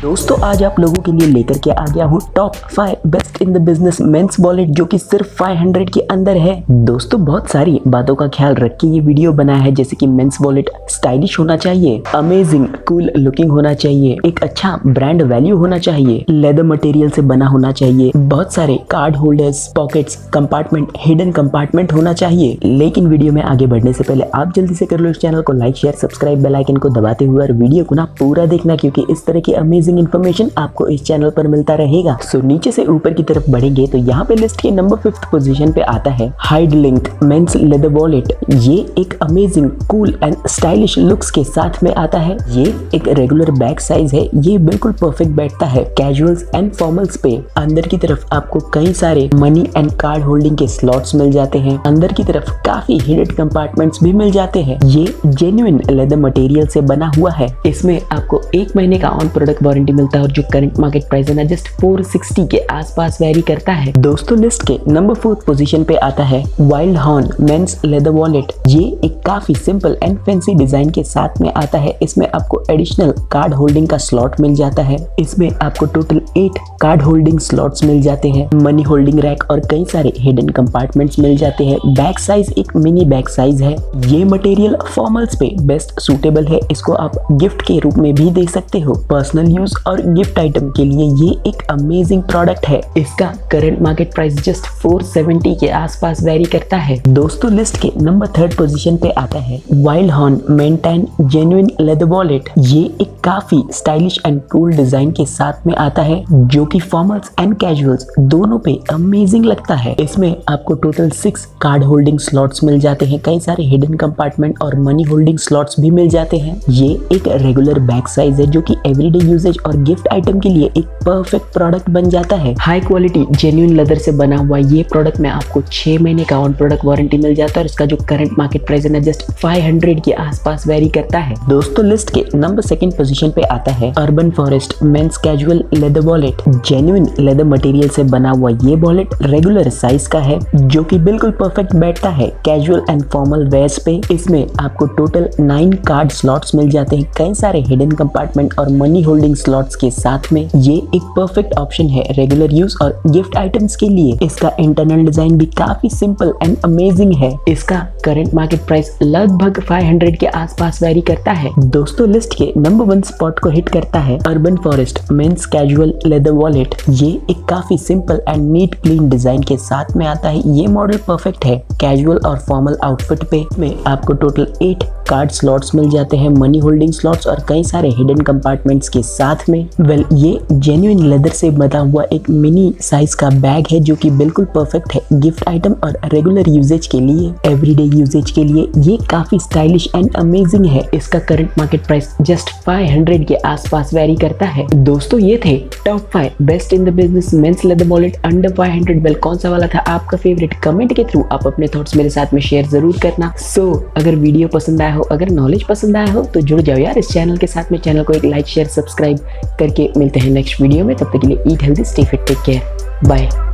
दोस्तों आज आप लोगों के लिए लेकर के आ गया हूँ top 5 best in the business men's wallet जो कि सिर्फ 500 के अंदर है। दोस्तों बहुत सारी बातों का ख्याल रख के ये वीडियो बनाया है, जैसे कि मेंस वॉलेट स्टाइलिश होना चाहिए, अमेजिंग कूल लुकिंग होना चाहिए, एक अच्छा ब्रांड वैल्यू होना चाहिए, लेदर मटेरियल से बना होना चाहिए, बहुत सारे card holders, pockets, compartment, hidden compartment होना चाहिए। लेकिन वीडियो में आगे बढ़ने से पहले आप जल्दी से कर लो इस चैनल को like, share, subscribe, bell icon को दबाते हुए और वीडियो को ना पूरा देखना, क्योंकि इस तरह की अमेजिंग इन्फॉर्मेशन आपको इस चैनल पर मिलता रहेगा। सो नीचे से ऊपर की तरफ बढ़ेंगे तो यहाँ पे लिस्ट के नंबर 5th पोजीशन पे आता है hide link men's leather wallet. ये एक amazing cool and stylish looks के साथ में आता है। ये एक रेगुलर बैग साइज है, ये बिल्कुल परफेक्ट बैठता है कैजुअल्स एंड फॉर्मल्स पे। अंदर की तरफ आपको कई सारे मनी एंड कार्ड होल्डिंग के स्लॉट्स मिल जाते हैं। अंदर की तरफ काफी हिडन कंपार्टमेंट्स भी मिल जाते हैं। ये जेन्युइन लेदर मटेरियल से बना हुआ है। इसमें आपको 1 महीने का ऑन प्रोडक्ट वारंटी मिलता है और जो करंट मार्केट प्राइस है ना जस्ट 460 के आसपास वेरी करता है। दोस्तों लिस्ट के नंबर 4th पोजीशन पे आता है wild horn men's leather wallet. ये एक काफी सिंपल एंड फैंसी डिजाइन के साथ में आता है। इसमें आपको एडिशनल कार्ड होल्डिंग का स्लॉट मिल जाता है। इसमें आपको टोटल 8 कार्ड होल्डिंग स्लॉट्स मिल जाते हैं, मनी होल्डिंग रैक और कई सारे हिडन कंपार्टमेंट्स मिल जाते हैं। बैग साइज एक मिनी बैग साइज है। ये मटेरियल फॉर्मल्स पे बेस्ट सूटेबल है। इसको आप गिफ्ट के रूप में भी दे सकते हो। पर्सनल यूज और गिफ्ट आइटम के लिए ये एक अमेजिंग प्रोडक्ट है। इसका करंट मार्केट प्राइस जस्ट 470 के आसपास वेरी करता है। दोस्तों लिस्ट के नंबर 3rd पोजीशन पे आता है wild horn maintain genuine leather wallet. ये एक काफी स्टाइलिश एंड कूल डिजाइन के साथ में आता है, जो कि फॉर्मल्स एंड कैजुअल्स दोनों पे अमेजिंग लगता है। इसमें आपको टोटल 6 कार्ड होल्डिंग स्लॉट्स मिल जाते हैं, कई सारे हिडन कंपार्टमेंट और मनी होल्डिंग स्लॉट्स भी मिल जाते हैं। ये एक रेगुलर बैग साइज है, जो कि एवरीडे यूजेज और गिफ्ट आइटम के लिए एक परफेक्ट प्रोडक्ट बन जाता है। हाई क्वालिटी जेन्युइन लेदर से बना हुआ ये प्रोडक्ट में आपको 6 महीने का ऑन प्रोडक्ट वारंटी मिल जाता है और इसका जो करंट मार्केट प्राइस है ना जस्ट 500 के आसपास वेरी करता है। दोस्तों लिस्ट के नंबर 2nd पोजीशन पे आता है urban forest men's casual leather wallet. Genuine leather material से बना हुआ ये वॉलेट रेगुलर साइज का है, जो कि बिल्कुल परफेक्ट बैठता है कैजुअल एंड फॉर्मल वेयर्स पे। इसमें आपको टोटल 9 कार्ड स्लॉट्स मिल जाते हैं, कई सारे हिडन कंपार्टमेंट और मनी होल्डिंग स्लॉट्स के साथ में। ये एक परफेक्ट ऑप्शन है रेगुलर यूज और गिफ्ट आइटम्स के लिए। इसका इंटरनल डिजाइन भी काफी सिंपल एंड अमेजिंग है। इसका करंट मार्केट प्राइस लगभग 500 के आसपास वेरी करता है। दोस्तों लिस्ट के नंबर 1 स्पॉट को हिट करता है urban forest men's casual leather wallet. ये एक काफी simple and neat clean design के साथ में आता है। ये मॉडल परफेक्ट है कैजुअल और फॉर्मल आउटफिट पे। में आपको टोटल 8 कार्ड स्लॉट्स मिल जाते हैं, मनी होल्डिंग स्लॉट्स और कई सारे हिडन कंपार्टमेंट्स के साथ में। ये जेन्युइन लेदर से बना हुआ एक मिनी साइज का बैग है, जो कि बिल्कुल परफेक्ट है गिफ्ट आइटम और रेगुलर यूजेज के लिए, एवरीडे यूजेज के लिए। ये काफी स्टाइलिश एंड अमेजिंग है। इसका करंट मार्केट प्राइस जस्ट 500 के आसपास वेरी करता है। दोस्तों ये थे top 5 best in the business men's leather wallet under 500। Well कौन सा वाला था आपका फेवरेट? कमेंट के थ्रू आप अपने थॉट्स मेरे साथ में शेयर जरूर करना। अगर वीडियो पसंद आया हो, अगर नॉलेज पसंद आया हो तो जुड़ जाओ यार इस चैनल के साथ में। चैनल को एक लाइक, शेयर, सब्सक्राइब करके मिलते हैं नेक्स्ट वीडियो में। तब तक के लिए eat healthy, stay fit, take care, bye.